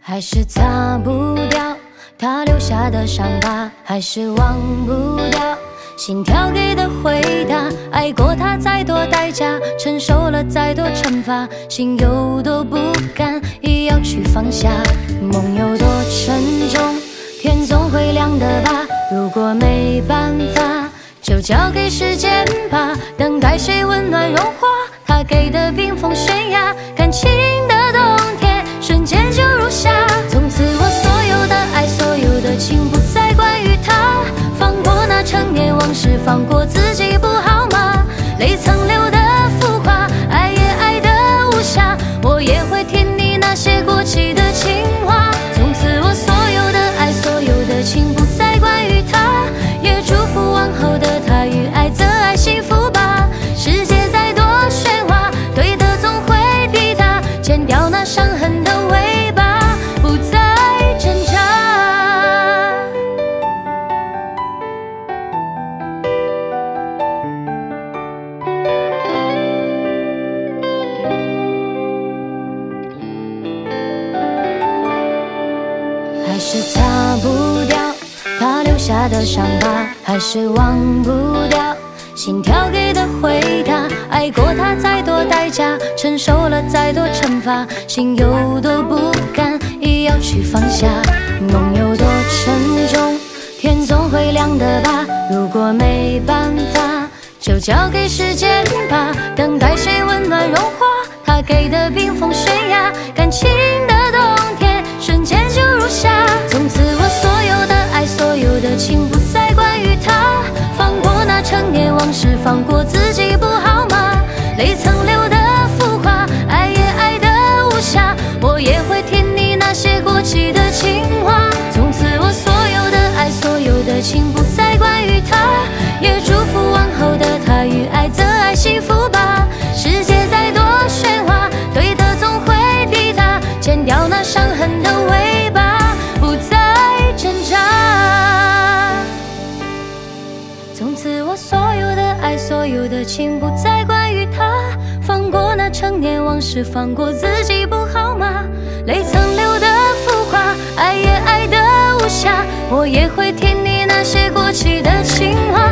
还是擦不掉他留下的伤疤，还是忘不掉心跳给的回答。爱过他再多代价，承受了再多惩罚，心有多不甘，也要去放下。梦有多沉重，天总会亮的吧。如果没办法，就交给时间吧。等待谁温暖融化他给的冰封悬崖，感情的冬天瞬间就如夏。从此我所有的爱，所有的情不再关于他。放过那陈年往事，放过自己不好吗？泪曾流的浮夸，爱也爱的无暇。我也会听你那些过期的情话。从此我所有的爱，所有的情不再关于他。也祝福往后的他与爱则爱幸福吧。世界再多喧哗，对的总会抵达，剪掉那伤痕的尾巴，不再挣扎。还是擦不掉他留下的伤疤，还是忘不掉心跳给的回答。爱过他再多代价，承受了再多惩罚，心有多不甘，也要去放下。梦有多沉重，天总会亮的吧。如果没办法，就交给时间吧。等待谁温暖融化他给的冰封悬崖，感情的冬天瞬间就如夏。从此我所有的爱，所有的情不再关于他。放过那陈年往事，放过自己不好吗？泪曾流的浮夸，爱也爱的无暇。我也会听你那些过期的情话。从此我所有的爱，所有的情不再关于他。也祝福往后的他与爱则爱幸福吧。世界再多喧哗，对的总会抵达，剪掉那伤痕的尾巴，不再挣扎。从此我所有的爱，所有的情不再关于他。放过那陈年往事，放过自己不好吗？泪曾流的浮夸，爱也爱的无暇。我也会听你那些过期的情话。